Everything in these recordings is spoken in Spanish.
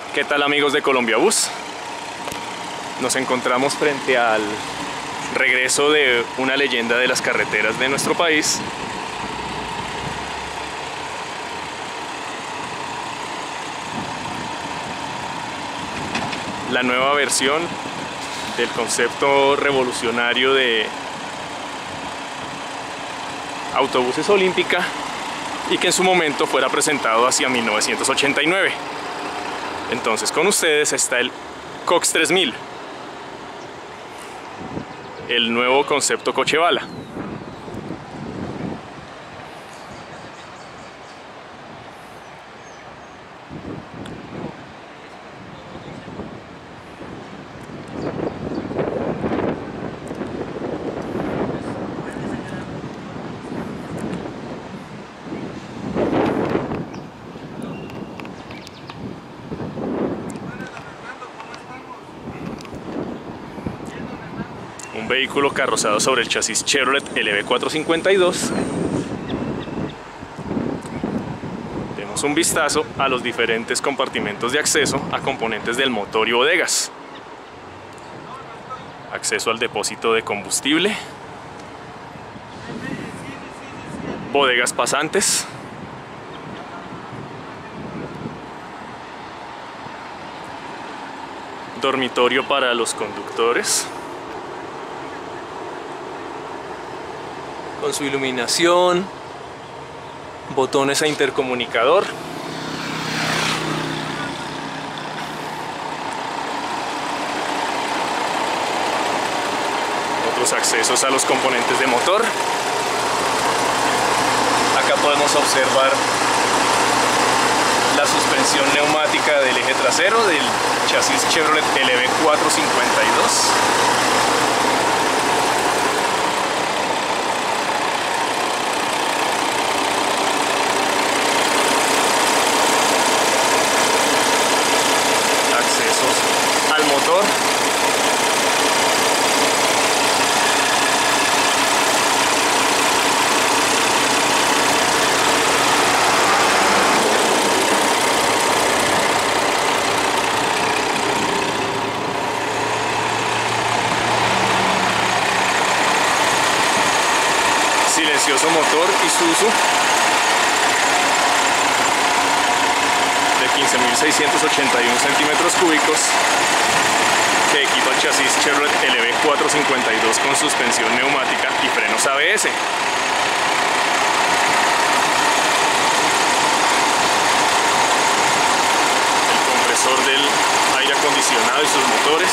¿Qué tal, amigos de Colombia Bus? Nos encontramos frente al regreso de una leyenda de las carreteras de nuestro país. La nueva versión del concepto revolucionario de autobuses Olímpica, y que en su momento fuera presentado hacia 1989. Entonces con ustedes está el Cox 3000, el nuevo concepto coche bala. Un vehículo carrozado sobre el chasis Chevrolet LV452. Demos un vistazo a los diferentes compartimentos de acceso a componentes del motor y bodegas. Acceso al depósito de combustible. Bodegas pasantes. Dormitorio para los conductores, con su iluminación, botones a intercomunicador, otros accesos a los componentes de motor. Acá podemos observar la suspensión neumática del eje trasero del chasis Chevrolet LV452. Al motor, silencioso motor Isuzu de 15.681 centímetros cúbicos, que equipa el chasis Chevrolet LV452 con suspensión neumática y frenos ABS. El compresor del aire acondicionado y sus motores.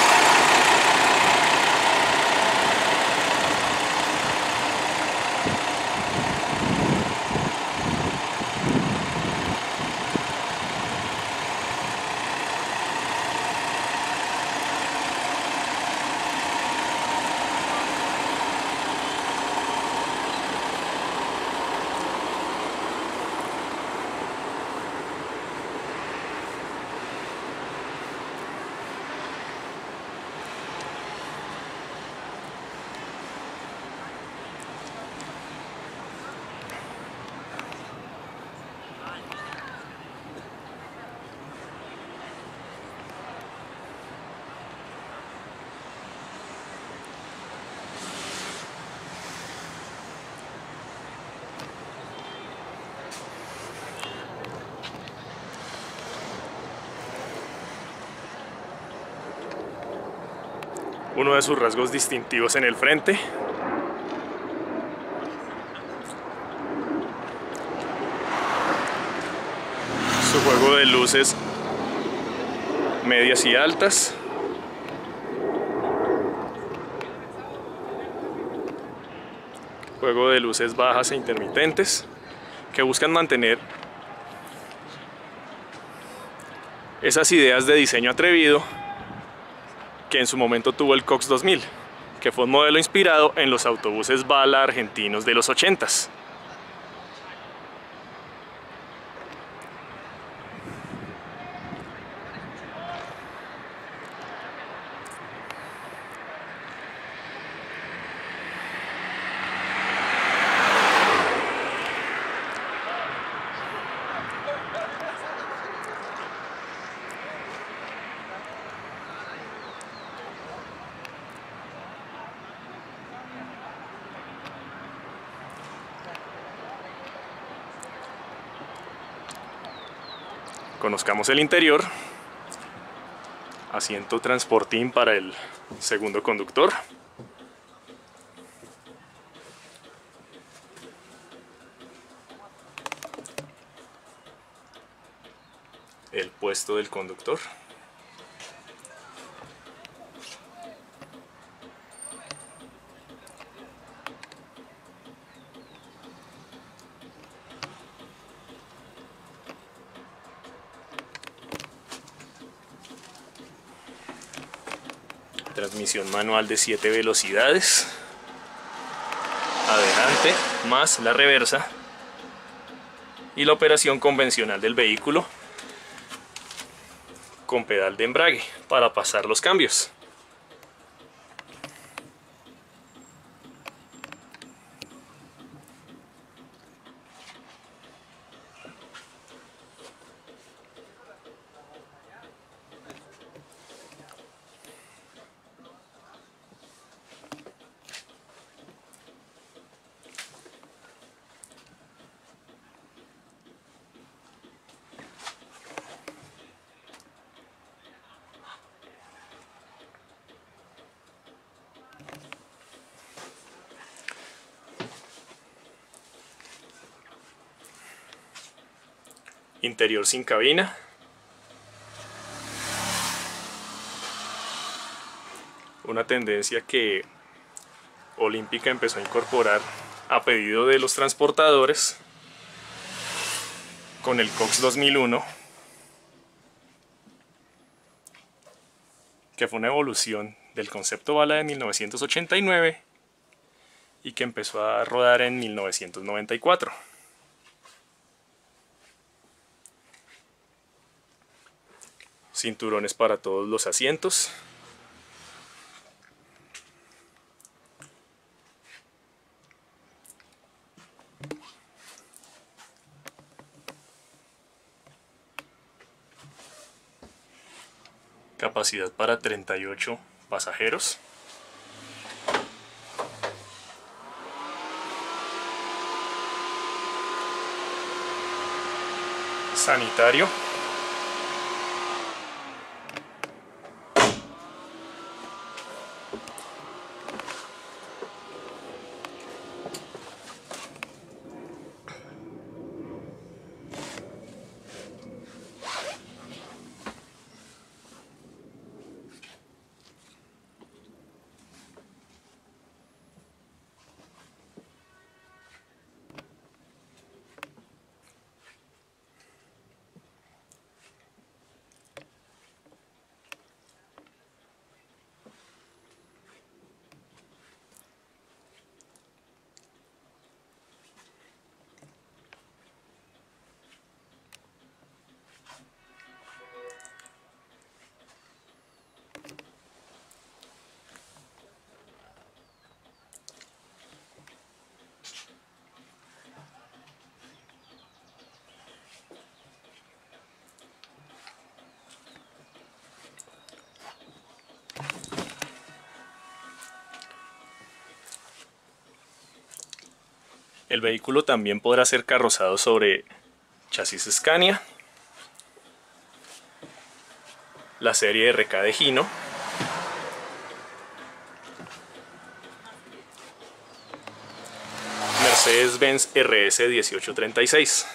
Uno de sus rasgos distintivos en el frente. Su juego de luces medias y altas. Juego de luces bajas e intermitentes, que buscan mantener esas ideas de diseño atrevido que en su momento tuvo el Cox 2000, que fue un modelo inspirado en los autobuses bala argentinos de los 80s. Conozcamos el interior. Asiento transportín para el segundo conductor. El puesto del conductor. Transmisión manual de 7 velocidades. Adelante, más la reversa. Y la operación convencional del vehículo con pedal de embrague para pasar los cambios. Interior sin cabina. Una tendencia que Olímpica empezó a incorporar a pedido de los transportadores con el Cox 2001, que fue una evolución del concepto bala de 1989 y que empezó a rodar en 1994. Cinturones para todos los asientos. Capacidad para 38 pasajeros. Sanitario. El vehículo también podrá ser carrozado sobre chasis Scania, la serie RK de Hino, Mercedes-Benz RS 1836.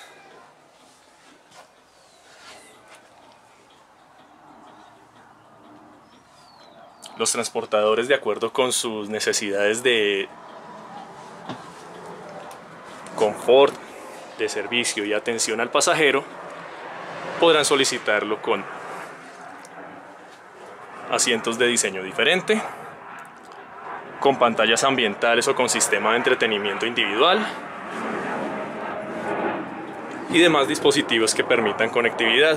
Los transportadores, de acuerdo con sus necesidades de confort, de servicio y atención al pasajero, podrán solicitarlo con asientos de diseño diferente, con pantallas ambientales o con sistema de entretenimiento individual y demás dispositivos que permitan conectividad.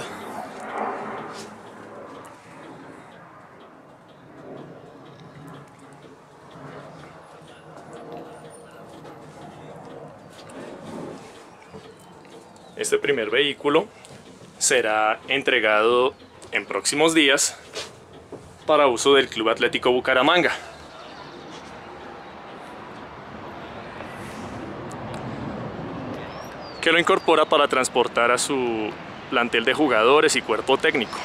Este primer vehículo será entregado en próximos días para uso del Club Atlético Bucaramanga. Que lo incorpora para transportar a su plantel de jugadores y cuerpo técnico.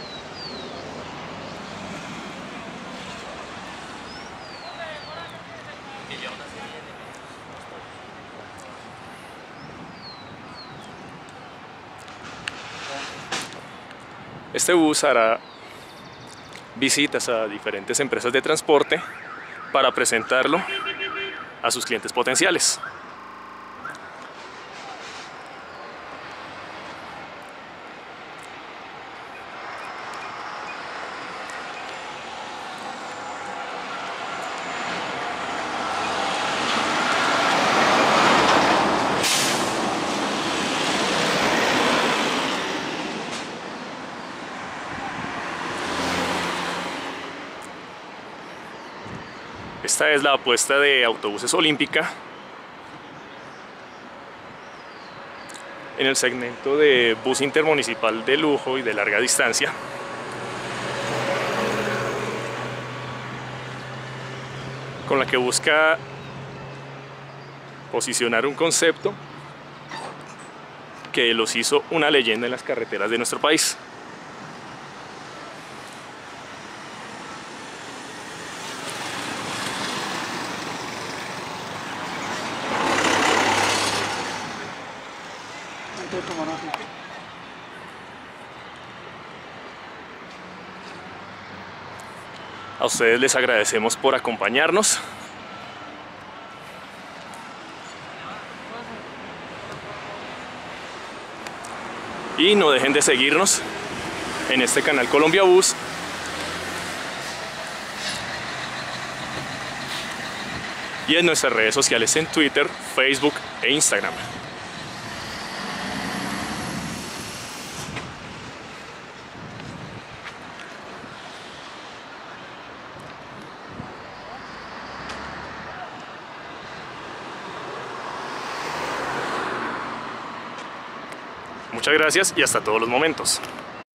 Este bus hará visitas a diferentes empresas de transporte para presentarlo a sus clientes potenciales. Esta es la apuesta de Autobuses Olímpica en el segmento de bus intermunicipal de lujo y de larga distancia. Con la que busca posicionar un concepto que los hizo una leyenda en las carreteras de nuestro país. A ustedes les agradecemos por acompañarnos. Y no dejen de seguirnos en este canal Colombia Bus y en nuestras redes sociales en Twitter, Facebook e Instagram. Muchas gracias y hasta todos los momentos.